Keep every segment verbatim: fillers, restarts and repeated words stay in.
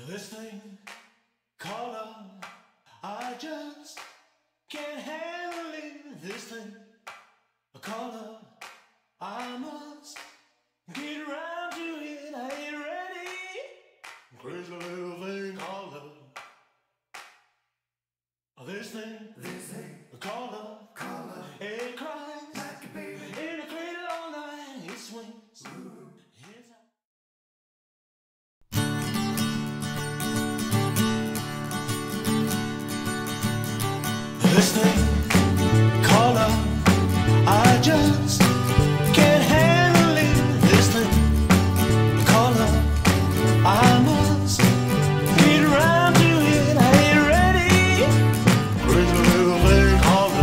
This thing called love, I just can't handle it. This thing called love, I must get around to it. I ain't ready. Crazy little thing called love. This thing, this thing called love, called love. It cries like a baby in a cradle all night. It swings. Ooh. This thing called love, I just can't handle it. This thing called love, I must get around to it. I ain't ready. Crazy little thing called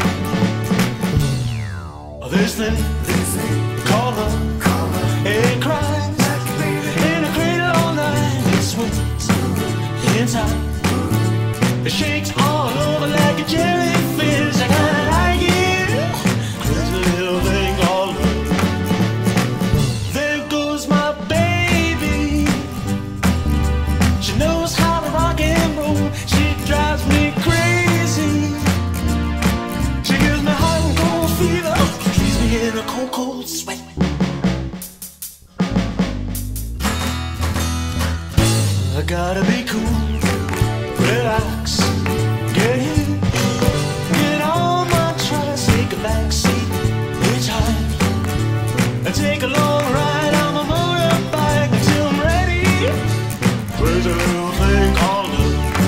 love. This thing, this thing called love, called love. It cries like a baby in a cradle all night. It swings inside. It shakes all over like a jellyfish. I kinda like it. Crazy little thing called love. There goes my baby. She knows how to rock and roll. She drives me crazy. She gives me hot and cold fever. Leaves me in a cold, cold sweat. I gotta be cool, relax, get in, get on my tracks, take a back seat, hitchhike, and take a long ride on my motorbike until I'm ready. Crazy little thing called love.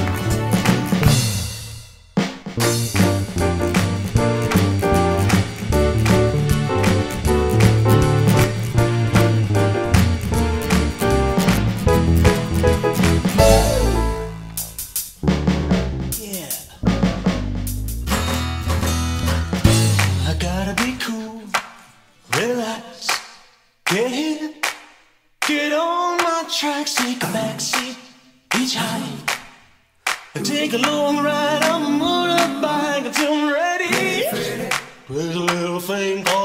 Gotta be cool, relax, get hit, get on my tracks, take a backseat, hitchhike, and take a long ride on my motorbike until I'm ready. There's a little thing called